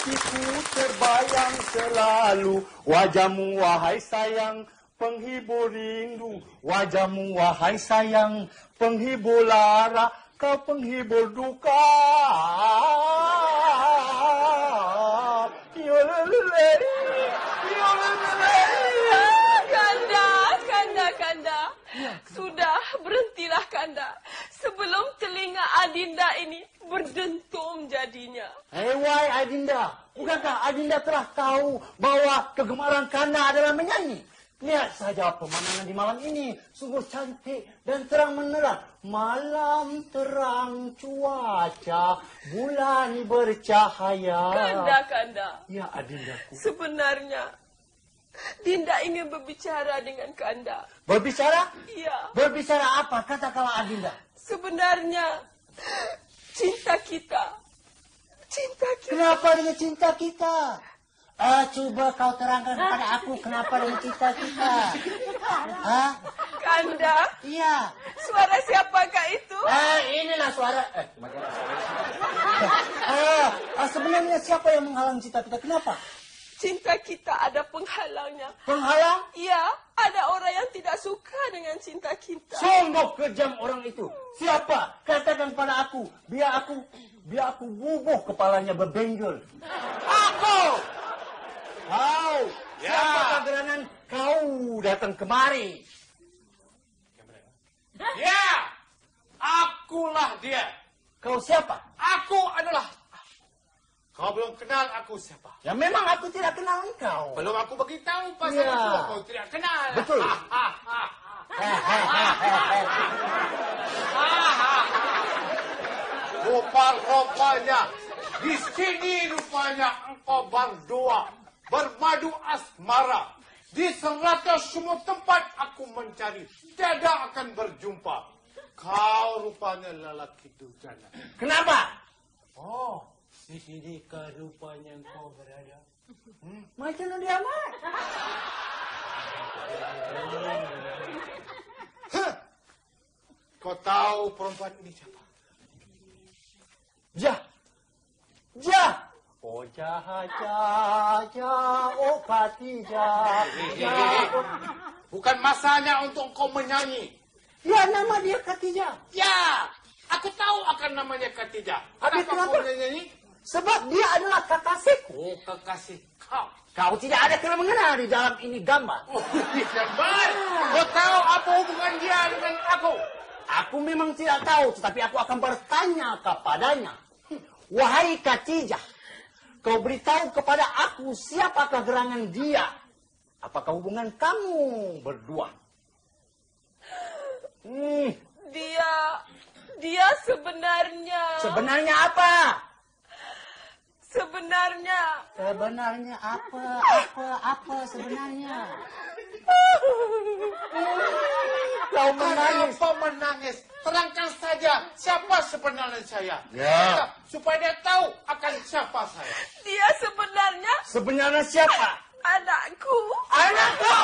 hatiku terbayang selalu wajahmu wahai sayang, penghibur rindu. Wajahmu wahai sayang, penghibur lara, kau penghibur duka. Kanda, sudah berhentilah Kanda. Sebelum telinga Adinda ini berdentum jadinya. Wahai Adinda, bukankah Adinda telah tahu bahwa kegemaran Kanda adalah menyanyi? Lihat saja pemandangan di malam ini, sungguh cantik dan terang menerang. Malam terang cuaca, bulan bercahaya. Kanda. Ya, Adindaku. Sebenarnya, Dinda ingin berbicara dengan Kanda. Berbicara? Iya. Berbicara apa? Katakanlah, Adinda. Sebenarnya, cinta kita. Kenapa dengan cinta kita? Coba kau terangkan kepada aku kenapa dengan cinta kita. Kanda? Iya. Suara siapakah itu? Inilah suara. Sebenarnya siapa yang menghalang cinta kita? Kenapa? Cinta kita ada penghalangnya. Penghalang? Iya, ada orang yang tidak suka dengan cinta kita. Sungguh kejam orang itu. Siapa? Katakan pada aku. Biar aku bubuh kepalanya berbenggol. Aku! Kau! Siapakah gerangan kau datang kemari? Ya! Akulah dia. Kau siapa? Aku adalah... Kau belum kenal aku siapa? Ya memang aku tidak kenal engkau. Belum aku beritahu pasal itu, kau tidak kenal. Betul. Rupa-rupanya, di sini rupanya engkau berdua bermadu asmara. Di 100 semua tempat aku mencari, tidak akan berjumpa. Kau rupanya lelaki durjana. Kenapa? Oh, di sini rupanya engkau berada. Macam dia amat. Kau tahu perempuan ini siapa? Ja. Oh oh Khatijah. Bukan masanya untuk kau menyanyi. Ya, nama dia Khatijah. Ya, aku tahu akan namanya Khatijah. Tapi kenapa kau menyanyi? Sebab dia adalah kekasihku. Oh, kekasih kau. Kau tidak ada kena mengenal di dalam ini gambar. Oh, ini gambar. Kau tahu apa hubungan dia dengan aku? Aku memang tidak tahu, tetapi aku akan bertanya kepadanya. Wahai Khatijah, kau beritahu kepada aku siapakah gerangan dia? Apakah hubungan kamu berdua? Dia sebenarnya... Sebenarnya apa? Sebenarnya apa sebenarnya? Kau menangis. Kenapa menangis? Terangkan saja siapa sebenarnya saya. Ya. Supaya dia tahu akan siapa saya. dia sebenarnya Sebenarnya siapa? anakku. Anak kau.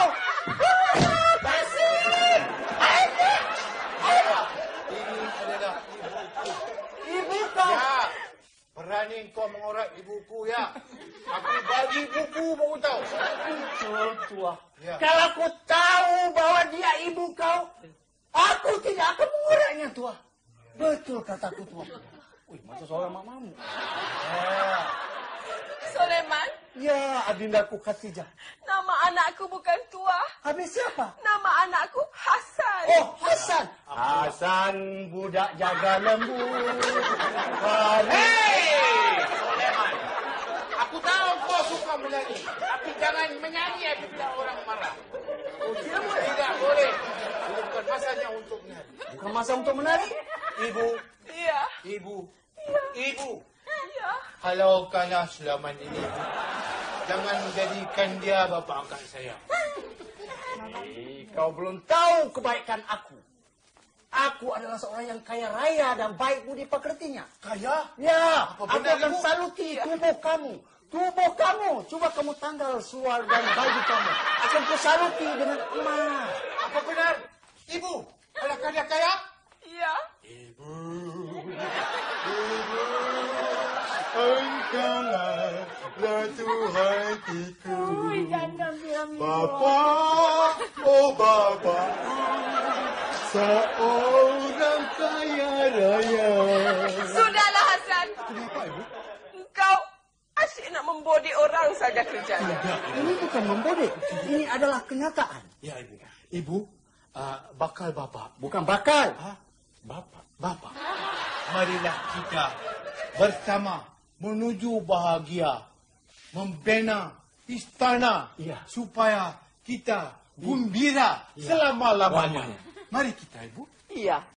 Ini adalah Ibu kau. ya. Berani kau mengorak ibuku ya. Aku bagi buku mau tahu. Betul, tua. Ya. Kalau aku tahu bahwa dia ibu kau, aku tidak akan menguraknya, tua. Betul kataku, tua. Wih, masa seorang mamamu? Soleman, Ya, Adindaku Khatijah. nama anakku bukan Tua. Habis siapa? Nama anakku Hasan. Oh, Hasan. Hasan, budak jaga lembu. Hei, Soleman. Aku tahu kau suka menyanyi, tapi jangan menyanyi apabila orang marah. Tidak boleh. Ini bukan masanya untuk menyanyi. Bukan masa untuk menari. Ibu, Iya. ibu. Iya. Halaukanlah Sulaiman ini. Jangan menjadikan dia bapa angkat saya. Kau belum tahu kebaikan aku. Aku adalah seorang yang kaya raya dan baik budi pekertinya. Kaya? Ya, Apa aku benar, akan Ibu? saluti tubuh kamu. Tubuh kamu. Coba kamu tanggal seluar dan baju kamu. Akan kusaluti dengan emas. Apa benar? Ibu, adakah dia kaya? Iya. Engkaulah ratu hatiku. Jangan bilang Bapa, oh Bapa, seorang kaya raya. Sudahlah, Hasan. Kenapa, Ibu? Engkau asyik nak membodi orang saja kerjanya. Ini bukan membodek. Ini adalah kenyataan. Ya, Ibu. Ibu, bakal Bapak. Bukan bakal. Bapak. Marilah kita bersama menuju bahagia. Membina istana. Ya. Supaya kita gembira selama-lamanya. Mari kita, Ibu. Iya.